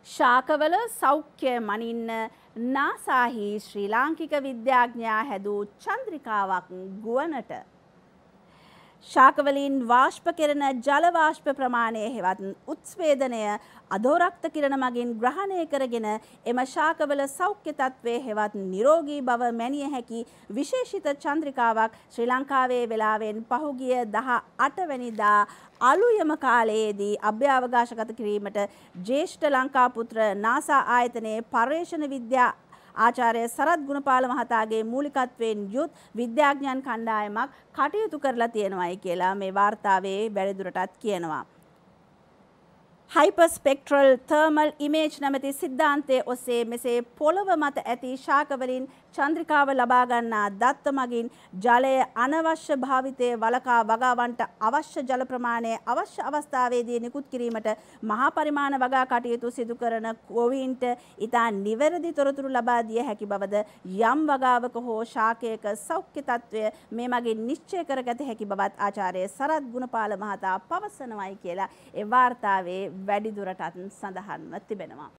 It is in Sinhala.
ශාකවල සෞඛ්‍ය මනින්න නාසාහි ශ්‍රී ලාංකික විද්‍යාඥයා හැදූ චන්ද්‍රිකාවක් ගුවනට. ශාකවලින් වාෂ්ප කෙරෙන ජල වාෂ්ප ප්‍රමාණය හෙවත් උත්ස්වේදනය අධෝරක්ත කිරණ මගින් ග්‍රහණය කරගෙන එම ශාකවල සෞඛ්‍ය තත්ත්වය හෙවත් නිරෝගී බව මැනිය හැකි විශේෂිත චන්ද්‍රිකාවක් ශ්‍රී ලංකාවේ වෙලාවෙන් පහුගිය 18 වෙනිදා අලුයම කාලයේදී අභ්‍යවකාශගත කිරීමට ජ්‍යෙෂ්ඨ ලංකාපුත්‍ර නාසා ආයතනයේ පර්යේෂණ විද්‍යා ආචාර්ය සරත් ගුණපාල මහතාගේ මූලිකත්වයෙන් යුත් විද්‍යාඥයන් කණ්ඩායමක් කටයුතු කරලා තියෙනවායි කියලා මේ වාර්තාවේ වැඩිදුරටත් කියනවා. හයිපර්ස්පෙක්ට්‍රල් තර්මල් ඉමේජ් නැමැති සිද්ධාන්තයේ ඔස්සේ මෙසේ පොළව මත ඇති ශාකවලින් චන්ද්‍රිකාව ලබා ගන්නා දත්ත මගින් ජලය අනවශ්‍ය භාවිතයේ වළකා වගාවන්ට අවශ්‍ය ජල ප්‍රමාණය අවශ්‍ය අවස්ථාවේදී නිකුත් කිරීමට මහා පරිමාණ වගා කටයුතු සිදු කරන ගොවීන්ට ඉතා නිවැරදි තොරතුරු ලබා දිය හැකි බවද යම් වගාවක හෝ ශාකයක සෞඛ්‍ය තත්ත්වය මේ මගින් නිශ්චය කරගත හැකි බවත් ආචාර්ය සරත් ගුණපාල මහතා පවසනවායි කියලා ඒ වාර්තාවේ වැඩිදුරටත් සඳහන්ව තිබෙනවා.